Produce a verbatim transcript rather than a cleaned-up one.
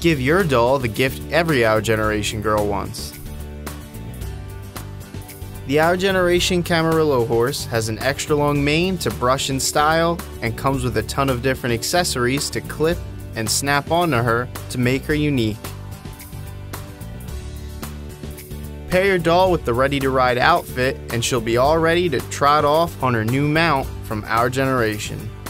Give your doll the gift every Our Generation girl wants. The Our Generation Camarillo horse has an extra long mane to brush in style and comes with a ton of different accessories to clip and snap onto her to make her unique. Pair your doll with the Ready to Ride outfit and she'll be all ready to trot off on her new mount from Our Generation.